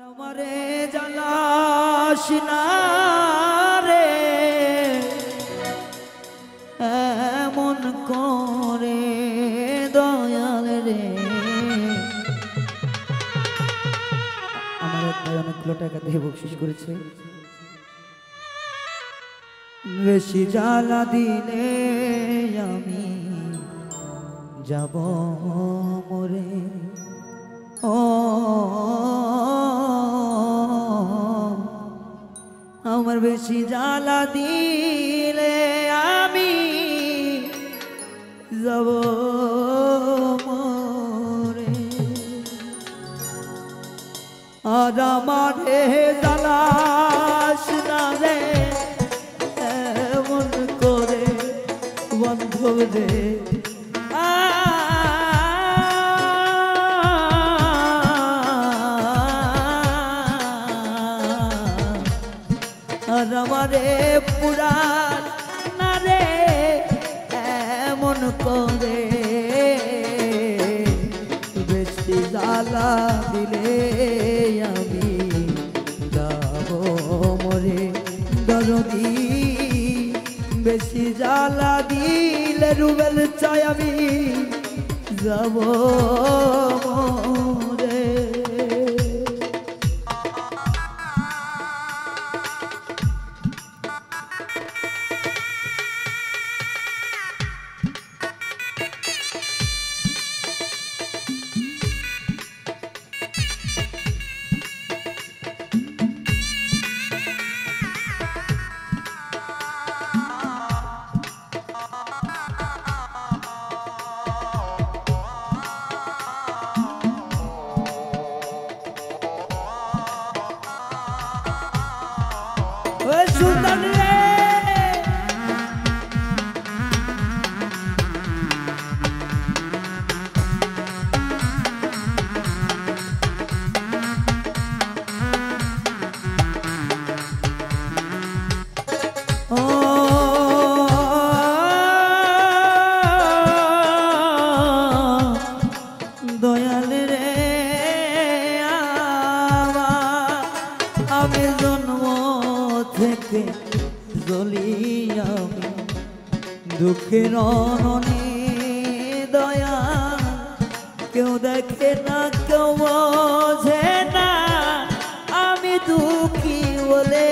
আমারে জ্বালাস না রে এমন করে দয়াল রে। আমার ভাই অনেকগুলো টাকা দিয়ে বকশিশ করেছে, বেশি জ্বালা দিলে আমি যাব মরে। ও আমার বেশি জ্বালা দিলে আমি যাব মরে। আর আমারে জ্বালাস না রে এমন করে বান্ধব রে। আর আমারে পুরাণ না রে এমন করে, বেশি জ্বালা দিলে আমি যাব মরে। দরদি বেশি জ্বালা দিলে রুবেল চাই আমি যাব মরে। সুলতান রে দয়াল রে আমি জন্ম থেকে জ্বলি আমি দুঃখের অননে দয়া। কেউ দেখে না কেউ বোঝে না আমি দুঃখী বলে।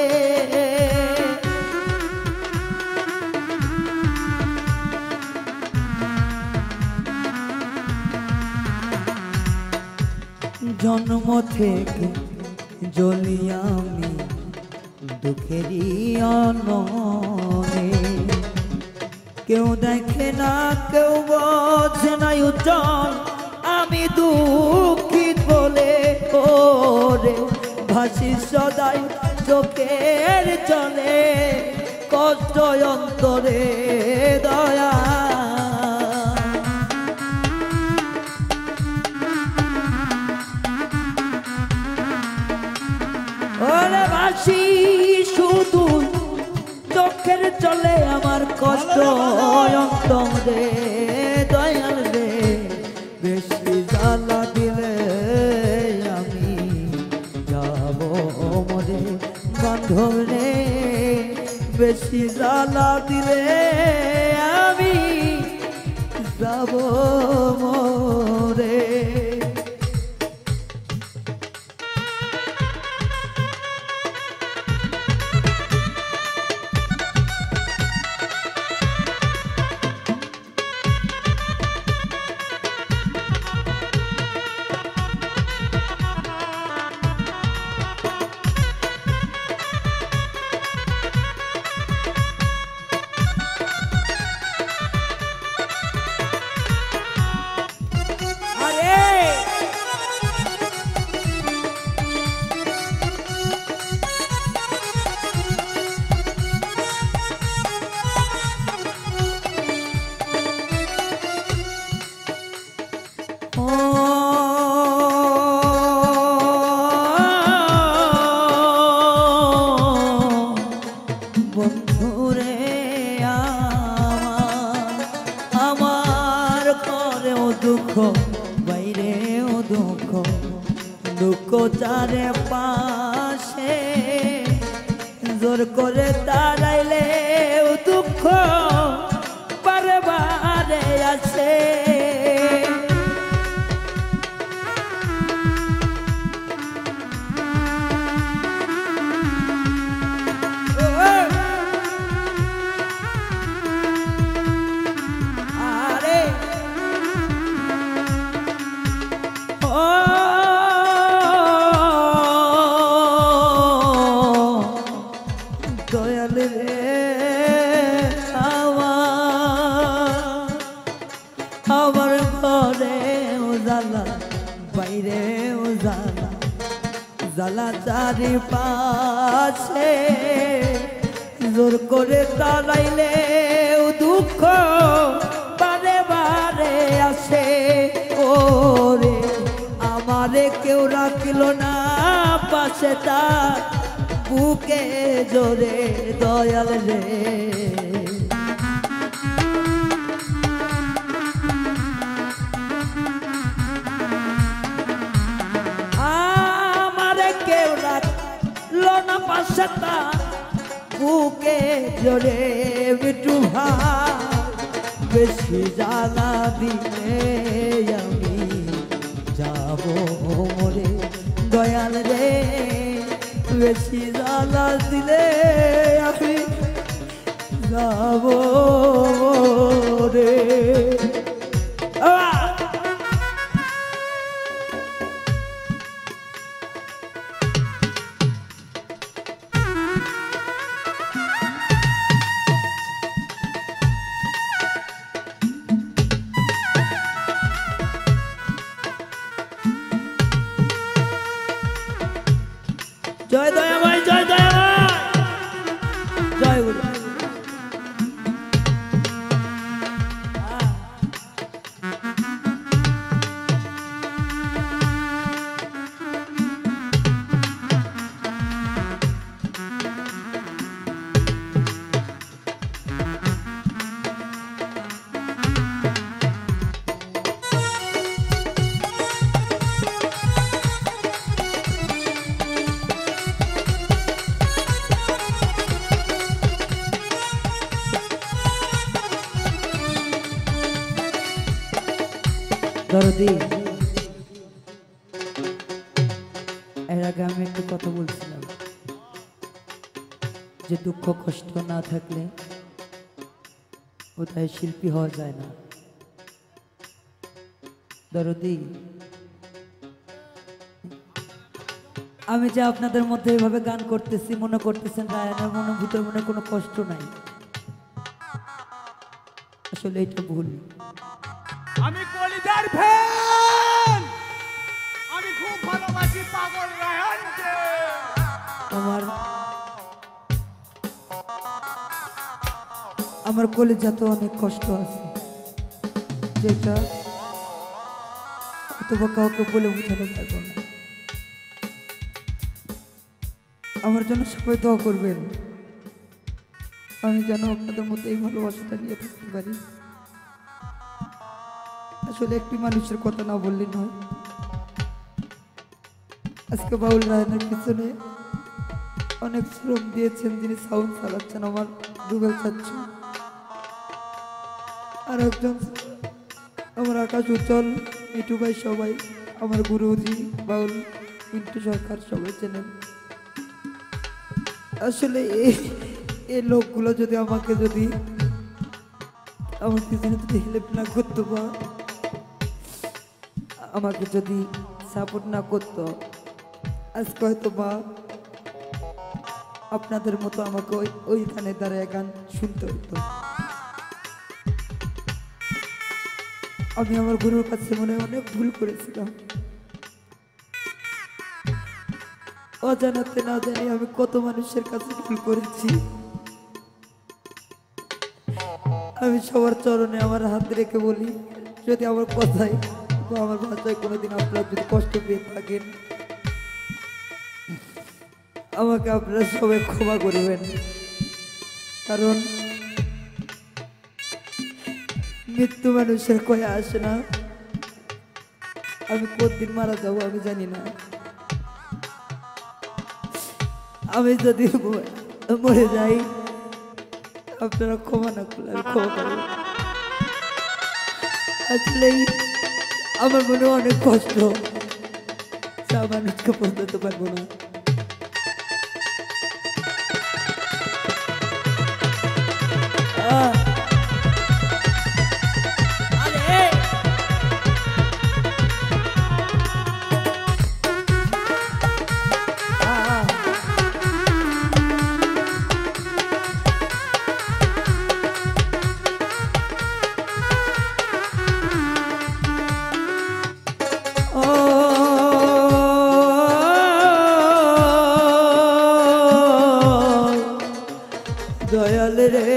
জন্ম থেকে জ্বলি আমি দুঃখেরই অননে। কেউ দেখে না কেউ বোঝে না উজ্জ্বল আমি দুঃখিত বলে। ওরে ভাসি সদাই চোখের চলে কষ্ট অন্তরে দয়া। ওরে ভাসি শুধু চোখের চলে আমার কষ্ট অন্তরে দয়াল রে। বেশি জ্বালা দিলে আমি যাব মরে। বান্ধব রে বেশি জ্বালা দিলে আমি যাব মরে। আরে পাশে জোর করে দাঁড়াইলে দুঃখ বারে বারে আসে দয়াল রে আমার ঘরে উজালা বাইরে উজালা জ্বালা চারিপাশে জোর করে দাঁড়াইলে দুঃখ বারে বারে আসে ওরে আমারে কেউ রাখলো না পাশে তার বুকে জোরে দয়াল রে আমারে কেউ রাখলো না পাশে তার বুকে জোরে বিটু ভাই বেশি জ্বালা দিলে আমি যাব মরে দয়াল রে বেশি জ্বালা দিলে আমি যাব রে জয় দয়া ভাই জয় দয়া ভাই জয় গুরু দরদি এর আগে আমি একটু কথা বলছিলাম যে দুঃখ কষ্ট না থাকলে কোথায় শিল্পী হওয়া যায় না দরদি আমি যে আপনাদের মধ্যে এইভাবে গান করতেছি মনে করতেছেন রায়নের মনের ভিতর মনে কোনো কষ্ট নাই আসলে এটা ভুল আমি কলিজার ফ্যান আমি খুব ভালোবাসি পাগল রায়হানকে আমার কলিজাতে অনেক কষ্ট আছে যেটা অথবা কাউকে বলে বোঝাতে পারবো না আমার জন্য সবাই দোয়া করবেন আমি যেন আপনাদের মধ্যে এই ভালোবাসাটা নিয়ে থাকতে পারি আসলে একটি মানুষের কথা না বললে নয় আজকে বাউল রায়নের পিছনে অনেক শ্রম দিয়েছেন যিনি সাউন্ড চালাচ্ছেন আমার রুবেল চাচ্ছু আর একজন আমার আকাশ উজ্জ্বল মিঠু ভাই সবাই আমার গুরুজি বাউল মিন্টু সরকার সবাই চেনেন আসলে এই লোকগুলো যদি আমাকে যদি আমার পিছনে যদি হেল্প না করতো বা আমাকে যদি সাপোর্ট না করতো আজকে হয়তো বা আপনাদের মতো আমাকে ওইখানে দাঁড়ায় গান শুনতে হতো আমি আমার গুরুর কাছে মনে অনেক ভুল করেছিলাম অজানাতে না জানি আমি কত মানুষের কাছে ভুল করেছি আমি সবার চরণে আমার হাত রেখে বলি যদি আমার কথায় বা আমার ভাষায় কোনোদিন আপনারা যদি কষ্ট পেয়ে থাকেন আমাকে আপনারা সবাই ক্ষমা করবেন কারণ মৃত্যু মানুষের কয়ে আসে না আমি কতদিন মারা যাবো আমি জানি না আমি যদি মরে যাই আপনারা ক্ষমা না করলে আমি ক্ষমা করব। আসলে আমার মনে অনেক কষ্ট, যা মানুষকে বোঝাতে পারবো না। দয়াল রে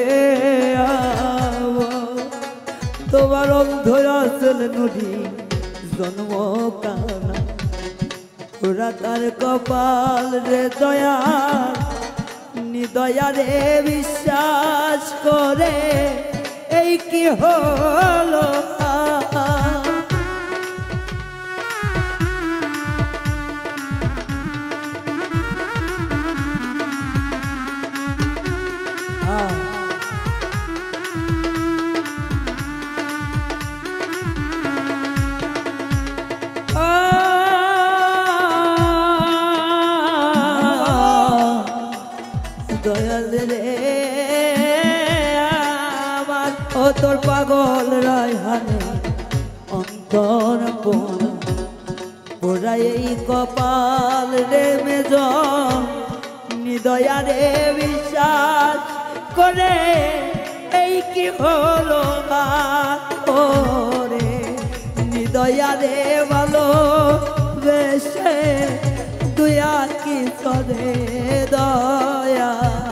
তোমার অন্ধর আসল নদী জন্ম কানা ওরা তার কপাল রে দয়া নিদয়া রে বিশ্বাস করে এই কি হলো দয়াল রে আমার ও তোর পাগল রায়হানে অন্তর পোড়া এই কপাল রে মেজ নিদয়া রে বিশ্বাস করে এই কি হলো মা ওরে নিদয়া রে ভালো বেশে তুই আর কি সদে দয়া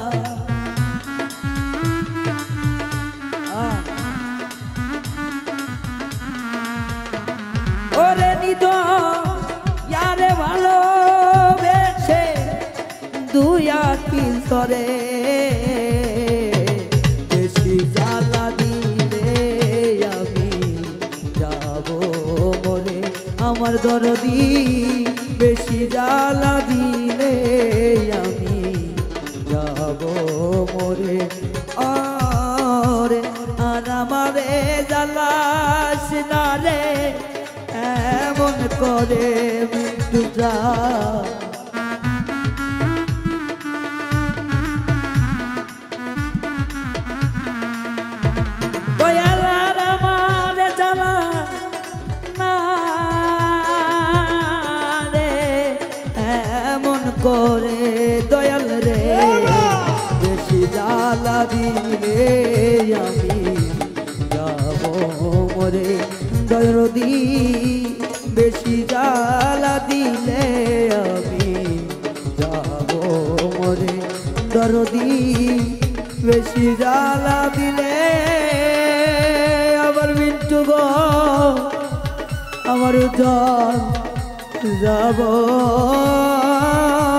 ওরে নিদ ইয়ারে ভালো বেশে তুই আর কি সরে বেশি জ্বালা দিলে আমি যাব মরে আমার দরদি বেশি জ্বালা দিলে আমি যাব মরে আরে আর আমারে জ্বালাস না রে এমন করে মৃত্যু যা দয়ালার আমারে জ্বালা না করে দয়াল রে বেশি জ্বালা দিলে আমি যাব মরে দরদি বেশি জ্বালা দিলে আমি যাব মরে দরদি বেশি জ্বালা দিলে আমার মিন্টু গো আমার জান যাব